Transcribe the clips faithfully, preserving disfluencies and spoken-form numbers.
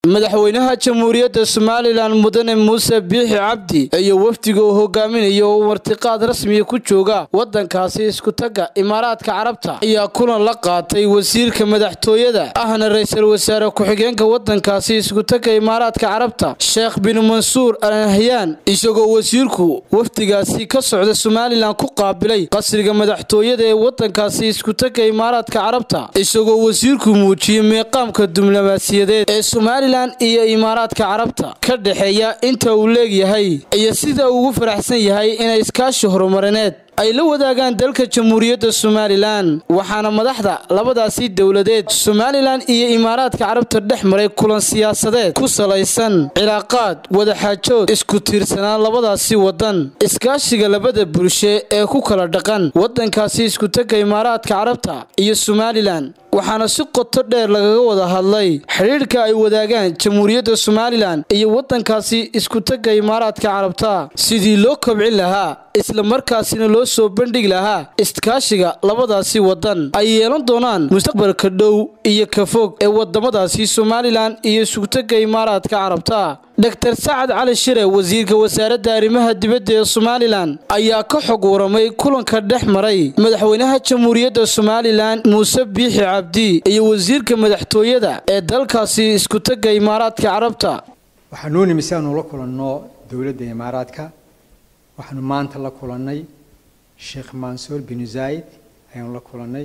madaxweynaha jamhuuriyadda Soomaaliland mudane Muuse Biixi Cabdi iyo wafdiga uu hogaaminayo oo martiqaad rasmi ku jooga wadankaasi isku taga Imaaraadka Carabta ayaa kulan la qaatay wasiirka madaxtooyada ahna ra'iisul wasaare ku xigeenka wadankaasi isku taga Imaaraadka Carabta Sheekh bin Mansuur Al Nahyan isagoo wasiirku wafdigaasi ka socda Soomaaliland ku qaabilay qasriga madaxtooyada ee wadankaasi isku taga Imaaraadka Carabta isagoo wasiirku muujiyay meeqaamka diblomaasiyadeed ee Soomaaliland iyo Imaaraadka Carabta ka dhaxeeya inta uu leeyahay iyo sida uu ugu faraxsan yahay inay iskaashi horumarineed ay la wadaagaan dalka jamhuuriyadda Soomaaliland waxaana madaxda labadaasi dawladeed Soomaaliland iyo Imaaraadka Carabta dhexmaray kulan siyaasadeed ku salaysan cilaaqaad wada xaajood isku tiirsanaan labadaasi wadan iskaashiga labada bulsho ee ku kala dhaqan wadankaasi isku taga Imaaraadka Carabta iyo Soomaaliland waxaana si qoto dheer laga wada hadlay xiriirka ay wadaagaan jamhuuriyadda Soomaaliland iyo wadankaasi isku taga Imaaraadka Carabta sidii loo kobcin lahaa isla markaasina loo soo bandhigi lahaa iskaashiga labadaasi wadan ay yeelan doonaan mustaqbalka dhow iyo ka fog ee wadamadaasi Soomaaliland iyo isku taga Imaaraadka Carabta Doctor Saad Ali Shire wasiirka wasaaradda arrimaha dibadda ee Soomaaliland ayaa ka xog waramay kulanka dhexmaray madaxweynaha jamhuuriyadda Soomaaliland Muuse Biixi Cabdi iyo wasiirka madaxtooyada ee dalkaasi isku taga Imaaraadka Carabta waxaanu nimisaan la kulanno dawladda Imaaraadka waxaanu maanta la kulannay Sheekh Mansuur bin Zayed ayaan la kulannay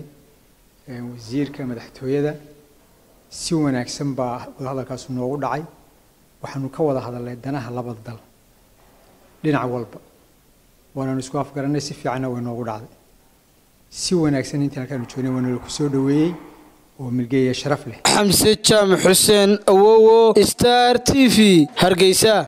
wasiirka madaxtooyada si wanaagsan baa hadalkaas noogu dhacay waxaanu ka wada hadalnay danaha labada dal dhinac walba waana isku afgaranay si fiican oo noogu dhacday si wanaagsan inta halkaan joognay waana ku soo dhaweeyay oo milgeeya sharaf leh Xamse Jaamac Xuseen Awowo Star T V Hargeysa.